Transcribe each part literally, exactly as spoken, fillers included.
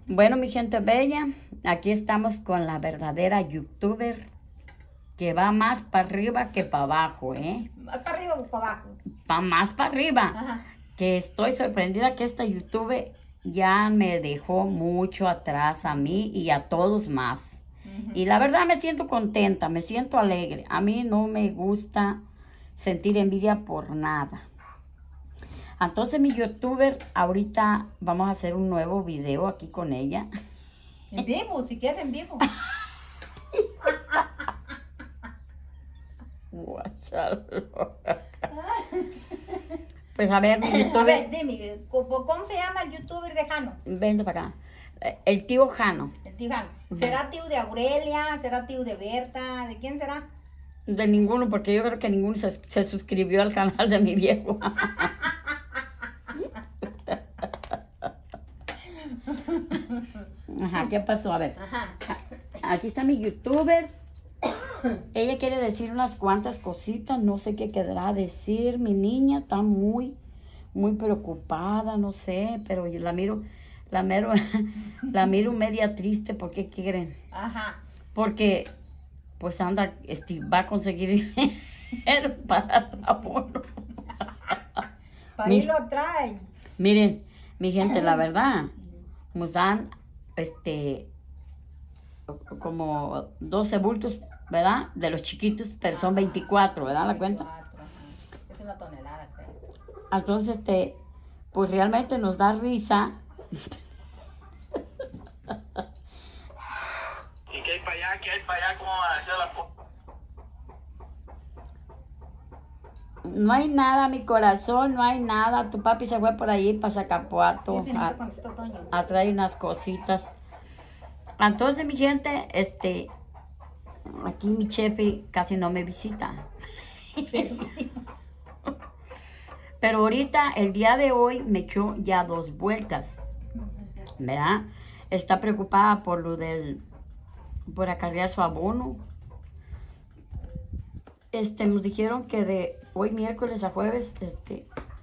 Bueno, mi gente bella, aquí estamos con la verdadera youtuber que va más para arriba que para abajo, ¿eh? ¿Más para arriba o para abajo? Pa más para arriba. Ajá. Que estoy sorprendida que esta youtuber ya me dejó mucho atrás a mí y a todos más. Uh-huh. Y la verdad me siento contenta, me siento alegre. A mí no me gusta sentir envidia por nada. Entonces mi youtuber, ahorita vamos a hacer un nuevo video aquí con ella. En vivo, si quieres en vivo. Pues a ver, mi youtuber. A ver, dime, ¿cómo se llama el youtuber de Jano? Vente para acá. El tío Jano. El tío Jano. ¿Será tío de Aurelia? ¿Será tío de Berta? ¿De quién será? De ninguno, porque yo creo que ninguno se, se suscribió al canal de mi viejo. Ajá, ¿qué pasó? A ver. Ajá. Aquí está mi youtuber. Ella quiere decir unas cuantas cositas. No sé qué quedará decir. Mi niña está muy, muy preocupada, no sé, pero yo la miro, la miro, la miro media triste. ¿Por qué quieren? Ajá. Porque, pues anda, este, va a conseguir dinero para el abono. Para ahí lo trae. Miren, mi gente, la verdad, nos dan, este, como doce bultos, ¿verdad? De los chiquitos, pero son veinticuatro, ¿verdad? La cuenta. Es una tonelada, creo. Entonces, este, pues realmente nos da risa. ¿Y qué hay para allá? ¿Qué hay para allá? ¿Cómo van a hacer las cosas? No hay nada, mi corazón, no hay nada. Tu papi se fue por ahí para Zacapuato a, a traer unas cositas. Entonces, mi gente, este, aquí mi chefe casi no me visita. Pero ahorita, el día de hoy, me echó ya dos vueltas, ¿verdad? Está preocupada por lo del, por acarrear su abono. Este, nos dijeron que de hoy miércoles a jueves, este,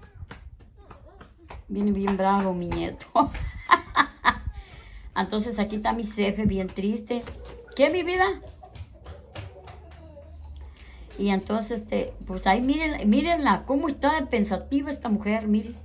viene bien bravo mi nieto. Entonces aquí está mi jefe bien triste. ¿Qué, mi vida? Y entonces, este, pues ahí miren, mírenla, cómo está de pensativa esta mujer, miren.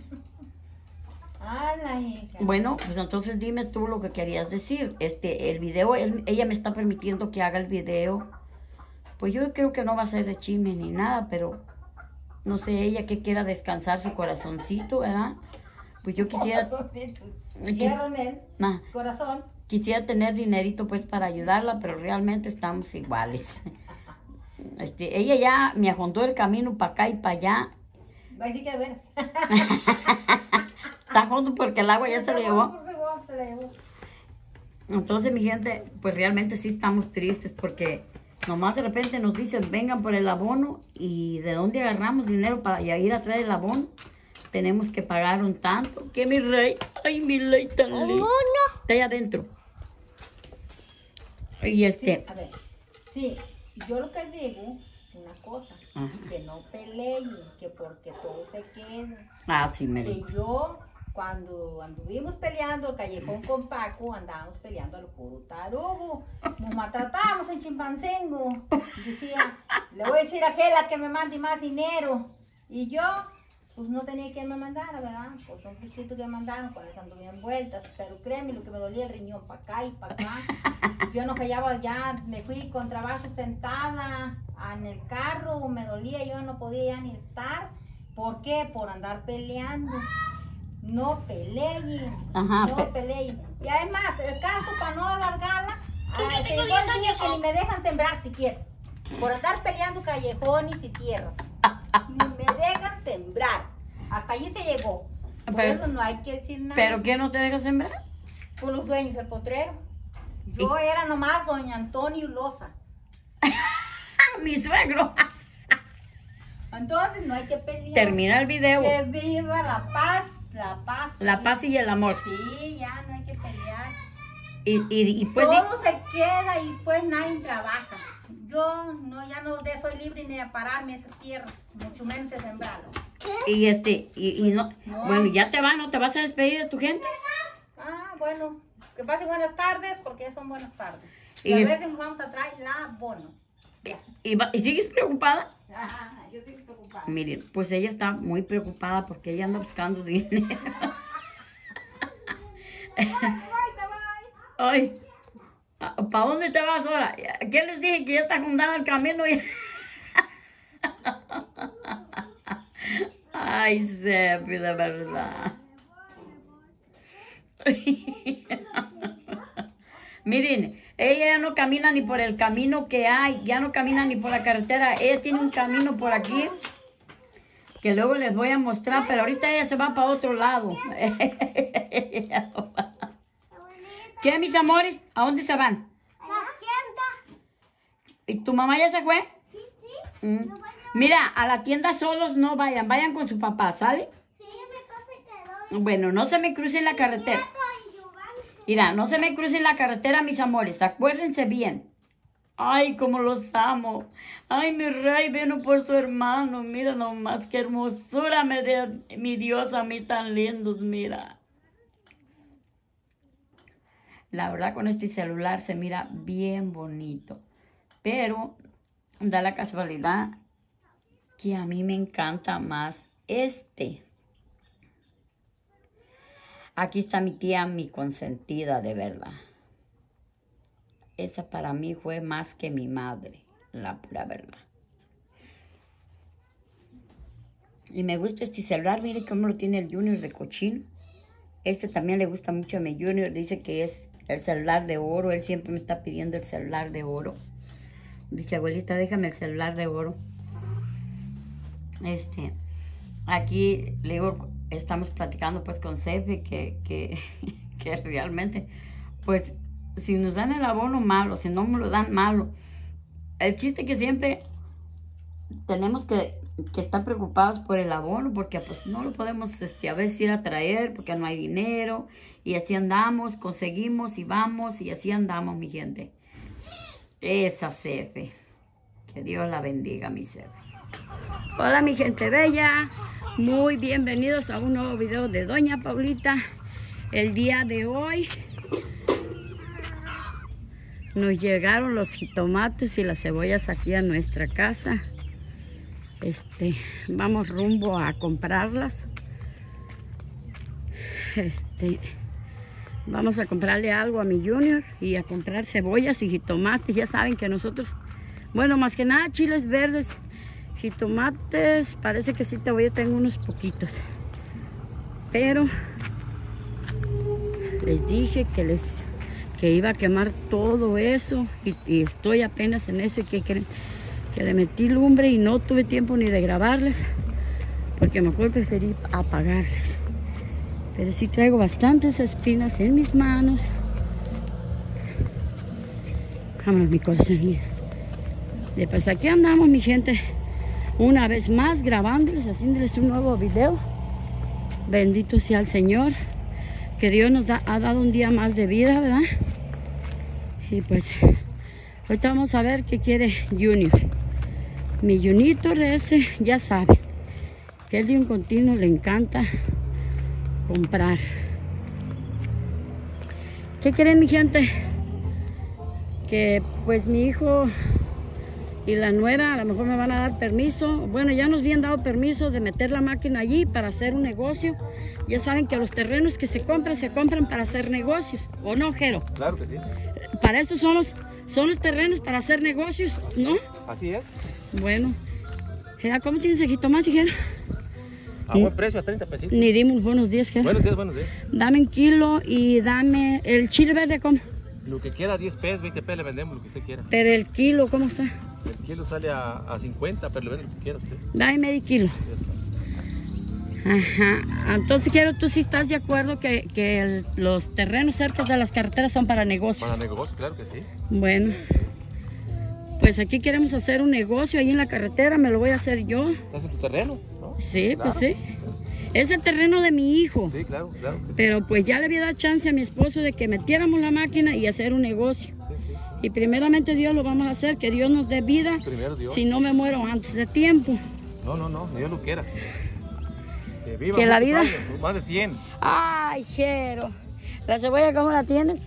Hola, hija. Bueno, pues entonces dime tú lo que querías decir. Este, el video, él, ella me está permitiendo que haga el video. Pues yo creo que no va a ser de chisme ni nada, pero no sé, ella que quiera descansar su corazoncito, ¿verdad? Pues yo quisiera... Corazoncito. ¿Vieron él? Nah, Corazón. Quisiera tener dinerito pues para ayudarla, pero realmente estamos iguales. Este, ella ya me ajuntó el camino para acá y para allá. Ahí sí que de veras. Está junto porque el agua ya se lo llevó. Se lo llevó. Entonces, mi gente, pues realmente sí estamos tristes porque nomás de repente nos dicen, vengan por el abono, y ¿de dónde agarramos dinero para ir a traer el abono? Tenemos que pagar un tanto. ¿Qué, mi rey? Ay, mi rey tan lindo. Oh, no. Está ahí adentro. Y este... Sí, a ver, sí, yo lo que digo, una cosa, ajá, que no peleen, que porque todo se queda. Ah, sí, me Que yo, cuando anduvimos peleando el callejón con Paco, andábamos peleando al puro tarugo. Nos maltratábamos en Chimpancengo. Decía, le voy a decir a Gela que me mande más dinero. Y yo, pues no tenía quien me mandara, ¿verdad? Pues un pisito que me mandaron, con eso anduve en vueltas. Pero créeme, lo que me dolía el riñón para acá y para acá. Yo no hallaba ya, me fui con trabajo sentada en el carro, me dolía, yo no podía ya ni estar. ¿Por qué? Por andar peleando. No peleen, ajá, no pe peleen. Y además, el caso para no alargarla, ah, se llegó el día que ni me dejan sembrar siquiera. Por andar peleando callejones y tierras. Ni me dejan sembrar. Hasta allí se llegó. Por pero, eso no hay que decir nada. ¿Pero qué no te deja sembrar? Por los dueños, el potrero. Yo ¿Y? era nomás doña Antonio Loza. Mi suegro. Entonces no hay que pelear. Termina el video. Que viva la paz, la paz. La paz y el amor. Sí, ya no hay que pelear. Y, y, y pues... Todo y... se queda y después nadie trabaja. Yo no, ya no de, soy libre ni de pararme esas tierras, mucho menos de sembrarlas. Y este, y, y no, no, bueno, ya te vas, ¿no te vas a despedir de tu gente? Ah, Ah, bueno, que pasen buenas tardes, porque ya son buenas tardes. Y, Y a es- ver si nos vamos a traer la abono. Ya. ¿Y, va- y sigues preocupada? Ajá, yo estoy preocupada. Miren, pues ella está muy preocupada porque ella anda buscando dinero. Bye, bye, bye. Ay, ¿para dónde te vas ahora? ¿Qué les dije? Que ya está juntando el camino. Y... Ay, Sepi, de verdad. Miren, ella ya no camina ni por el camino que hay, ya no camina ni por la carretera. Ella tiene un camino por aquí que luego les voy a mostrar, pero ahorita ella se va para otro lado. ¿Qué, mis amores? ¿A dónde se van? La tienda. ¿Y tu mamá ya se fue? Sí, sí. Mm. Mira, a la tienda solos no vayan, vayan con su papá, ¿sale? Sí, mi papá se quedó. Bueno, no se me crucen la carretera. Y Giovanni. Mira, no se me crucen la carretera, mis amores, acuérdense bien. Ay, cómo los amo. Ay, mi rey vino por su hermano. Mira nomás qué hermosura me dio mi Dios a mí tan lindos, mira. La verdad con este celular se mira bien bonito. Pero da la casualidad que a mí me encanta más este. Aquí está mi tía, mi consentida, de verdad. Esa para mí fue más que mi madre, la pura verdad. Y me gusta este celular, mire cómo lo tiene el Junior de cochino. Este también le gusta mucho a mi Junior, dice que es el celular de oro. Él siempre me está pidiendo el celular de oro. Dice, abuelita, déjame el celular de oro. Este, aquí le digo, estamos platicando pues con Sefe que, que, que realmente, pues, si nos dan el abono malo, si no me lo dan malo. El chiste que siempre tenemos que, que estar preocupados por el abono, porque pues no lo podemos este, a veces ir a traer porque no hay dinero. Y así andamos, conseguimos y vamos y así andamos, mi gente. Esa Sefe. Que Dios la bendiga, mi Sefe. Hola, mi gente bella. Muy bienvenidos a un nuevo video de Doña Paulita. El día de hoy nos llegaron los jitomates y las cebollas aquí a nuestra casa. Este, vamos rumbo a comprarlas. Este, vamos a comprarle algo a mi Junior y a comprar cebollas y jitomates. Ya saben que nosotros, bueno, más que nada chiles verdes, jitomates, parece que sí todavía tengo unos poquitos. Pero les dije que les que iba a quemar todo eso y, y estoy apenas en eso. Y que creen que le metí lumbre y no tuve tiempo ni de grabarles porque mejor preferí apagarles. Pero sí traigo bastantes espinas en mis manos. Vamos, mi corazón. Y pues aquí andamos, mi gente, una vez más grabándoles, haciéndoles un nuevo video. Bendito sea el Señor, que Dios nos da, ha dado un día más de vida, ¿verdad? Y pues ahorita vamos a ver qué quiere Junior. Mi Junior ese, ya saben, que él de un continuo le encanta comprar. ¿Qué quieren, mi gente? Que pues mi hijo y la nuera a lo mejor me van a dar permiso. Bueno, ya nos habían dado permiso de meter la máquina allí para hacer un negocio. Ya saben que los terrenos que se compran, se compran para hacer negocios. ¿O no, Jero? Claro que sí. Para eso son los, son los terrenos para hacer negocios, ¿no? Así es. Bueno. Jera, ¿cómo tienes el jitomate, Jera? A buen precio, a treinta pesitos. Ni dimos buenos días, Jera. Buenos días, buenos días. Dame un kilo y dame el chile verde, ¿cómo? Lo que quiera, diez pesos, veinte pesos, le vendemos lo que usted quiera. Pero el kilo, ¿cómo está? El kilo sale a, a cincuenta, pero le vende lo que quiera usted. Dame medio kilo. Ajá. Entonces, quiero, tú sí estás de acuerdo que, que el- los terrenos cerca de las carreteras son para negocios. Para negocio, claro que sí. Bueno, pues aquí queremos hacer un negocio ahí en la carretera, me lo voy a hacer yo. ¿Estás en tu terreno? ¿No? Sí, Claro. pues sí. Es el terreno de mi hijo. Sí, claro, claro. Que sí. Pero pues ya le había dado chance a mi esposo de que metiéramos la máquina y hacer un negocio. Sí, sí. Y primeramente Dios lo vamos a hacer, que Dios nos dé vida, Primero Dios. si no me muero antes de tiempo. No, no, no, ni Dios lo quiera. Que viva Que la muchos vida- años, más de cien. Ay, Jero, ¿La cebolla cómo la tienes?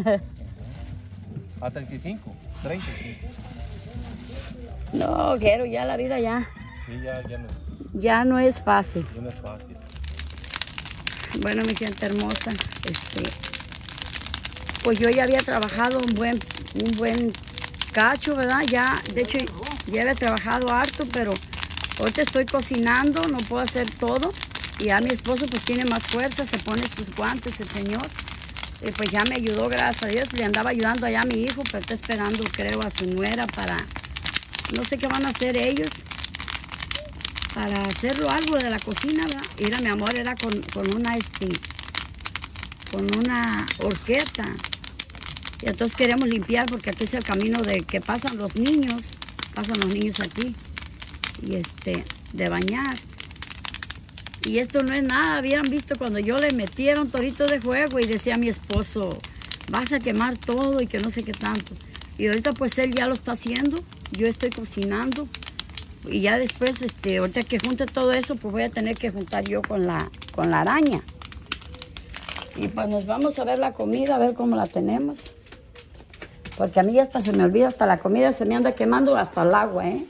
A treinta y cinco, treinta y cinco. No, quiero ya la vida ya. Sí, ya, ya, no, Ya no es fácil. ya no es fácil. Bueno, mi gente hermosa, este, pues yo ya había trabajado un buen, un buen cacho, ¿verdad? Ya, de hecho, ya había trabajado harto, pero ahorita estoy cocinando, no puedo hacer todo. Y ya mi esposo pues tiene más fuerza, se pone sus guantes, el señor. Y pues ya me ayudó, gracias a Dios. Le andaba ayudando allá a mi hijo, pero está esperando, creo, a su nuera para, no sé qué van a hacer ellos, para hacerlo algo de la cocina, ¿verdad? Mira, mi amor, era con, con una, este, con una horqueta. Y entonces queremos limpiar porque aquí es el camino de que pasan los niños, pasan los niños aquí, y este, de bañar. Y esto no es nada, habían visto cuando yo le metieron un torito de juego y decía a mi esposo, vas a quemar todo y que no sé qué tanto. Y ahorita pues él ya lo está haciendo, yo estoy cocinando. Y ya después, este, ahorita que junte todo eso, pues voy a tener que juntar yo con la, con la araña. Y pues nos vamos a ver la comida, a ver cómo la tenemos. Porque a mí hasta se me olvida, hasta la comida se me anda quemando, hasta el agua, ¿eh?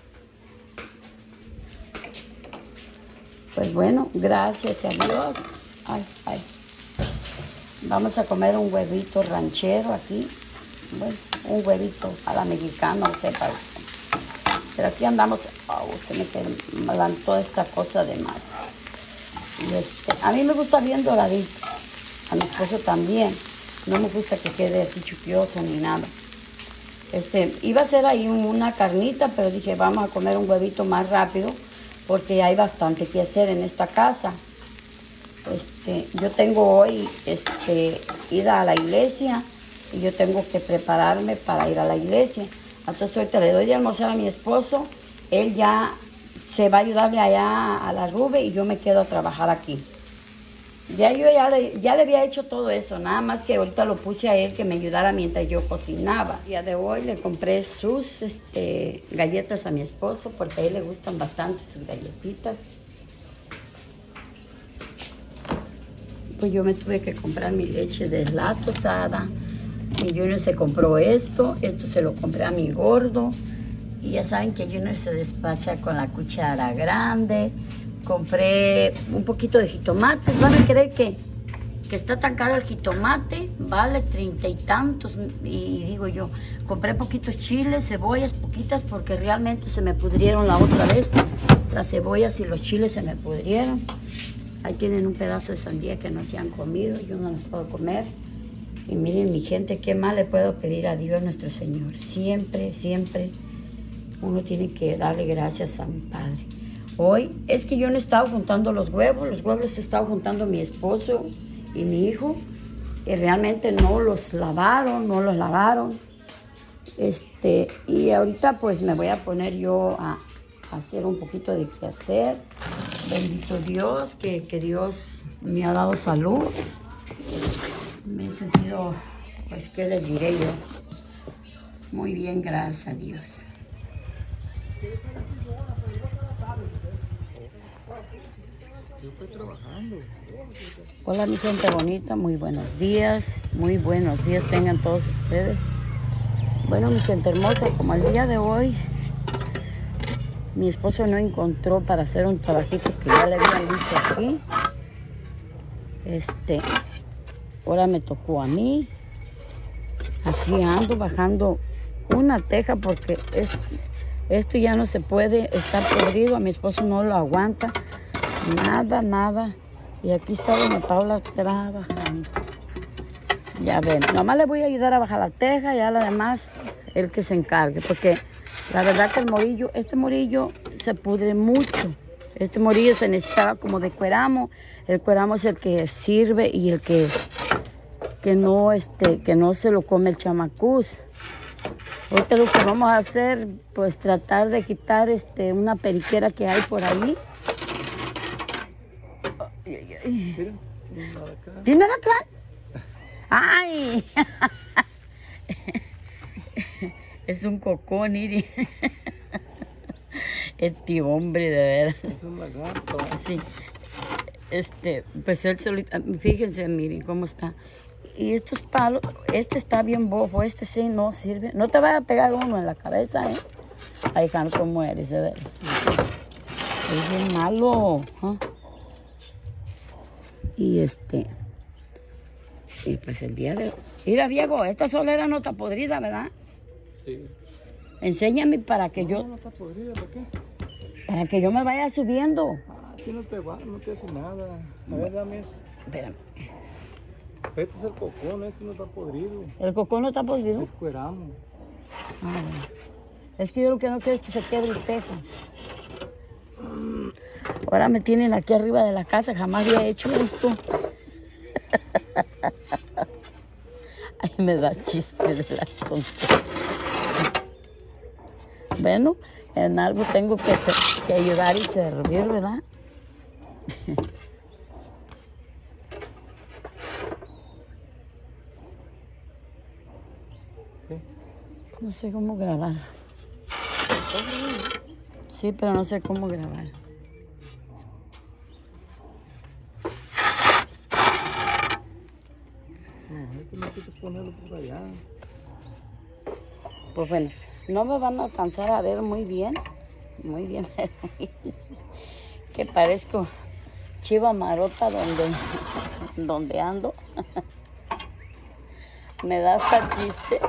Pues bueno, gracias a Dios. Ay, ay. Vamos a comer un huevito ranchero aquí. Bueno, un huevito a la mexicana, no sepa usted. Pero aquí andamos, oh, se me quedan toda esta cosa de más. Y este, a mí me gusta bien doradito, a mi esposo también. No me gusta que quede así chupioso ni nada. Este, iba a hacer ahí una carnita, pero dije, vamos a comer un huevito más rápido, porque hay bastante que hacer en esta casa. Este, yo tengo hoy este, ida a la iglesia y yo tengo que prepararme para ir a la iglesia. Entonces ahorita le doy de almorzar a mi esposo, él ya se va a ayudarle allá a la Rube y yo me quedo a trabajar aquí. Ya yo ya le, ya le había hecho todo eso, nada más que ahorita lo puse a él que me ayudara mientras yo cocinaba. El día de hoy le compré sus este, galletas a mi esposo porque a él le gustan bastante sus galletitas. Pues yo me tuve que comprar mi leche deslactosada. Mi Junior se compró esto, esto se lo compré a mi gordo. Y ya saben que Junior se despacha con la cuchara grande. Compré un poquito de jitomates. Van a creer que, que está tan caro el jitomate. Vale treinta y tantos. Y digo yo, compré poquitos chiles, cebollas, poquitas, porque realmente se me pudrieron la otra vez. Las cebollas y los chiles se me pudrieron. Ahí tienen un pedazo de sandía que no se han comido. Yo no las puedo comer. Y miren, mi gente, qué más le puedo pedir a Dios nuestro Señor. Siempre, siempre uno tiene que darle gracias a mi Padre. Hoy es que yo no he estado juntando los huevos. Los huevos los he estado juntando mi esposo y mi hijo. Y realmente no los lavaron, no los lavaron. Este, y ahorita pues me voy a poner yo a, a hacer un poquito de quehacer. Bendito Dios, que, que Dios me ha dado salud. Me he sentido, pues, ¿qué les diré yo? Muy bien, gracias a Dios. Yo estoy trabajando. Hola, mi gente bonita, muy buenos días. Muy buenos días tengan todos ustedes. Bueno, mi gente hermosa, como el día de hoy, mi esposo no encontró para hacer un trabajito que ya le habían dicho aquí. Este... Ahora me tocó a mí. Aquí ando bajando una teja porque es, esto ya no se puede estar podrido. A mi esposo no lo aguanta. Nada, nada. Y aquí está doña Paula trabajando. Ya ven, nomás le voy a ayudar a bajar la teja y a lo demás él que se encargue. Porque la verdad que el morillo, este morillo se pudre mucho. Este morillo se necesitaba como de cueramo. El cueramo es el que sirve y el que, que, no, este, que no se lo come el chamacús. Ahorita lo que vamos a hacer, pues tratar de quitar este, una periquera que hay por ahí. Ay, ay, ay. ¿Tiene alacrán? ¡Ay! Es un cocón, Iri. Este hombre, de veras. Es un lagarto. Sí. este, pues él solito, fíjense, miren cómo está. Y estos palos, este está bien bojo, este sí no sirve. No te vaya a pegar uno en la cabeza, ¿eh? Ay, canto, mueres, de veras. Es bien malo. ¿eh? Y este, y pues el día de hoy. Mira, Diego, esta solera no está podrida, ¿verdad? Sí. Enséñame para que No, yo, no está podrida, ¿para qué? para que yo me vaya subiendo. Ah, aquí no te va, no te hace nada. A ver, dame eso. Espérame. Este es el cocón, este no está podrido. ¿El cocón no está podrido? Es cueramo. Ah, bueno. Es que yo lo que no quiero es que se quede el tejo. Ahora me tienen aquí arriba de la casa, jamás había hecho esto. Ay, me da chiste de la tontería. Bueno, en algo tengo que, ser- que ayudar y servir, ¿verdad? ¿Qué? No sé cómo grabar. Sí, pero no sé cómo grabar. No, este no quieres ponerlo por allá. Pues bueno, no me van a alcanzar a ver muy bien. Muy bien. Que parezco chiva marota donde, donde ando. Me da hasta chiste.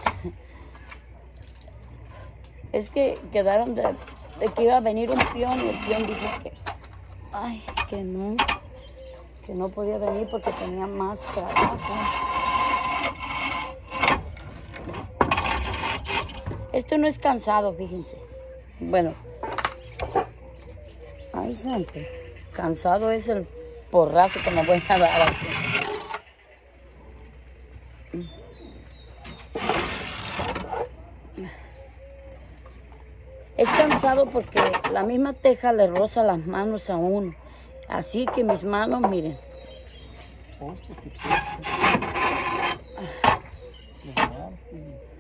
Es que quedaron de, de que iba a venir un peón y el peón dijo que, ay, que no, que no podía venir porque tenía más trabajo. Esto no es cansado, fíjense. Bueno, ay, santo, cansado es el porrazo que me voy a dar aquí. Es cansado porque la misma teja le roza las manos a uno. Así que mis manos, miren. Hostia, qué triste.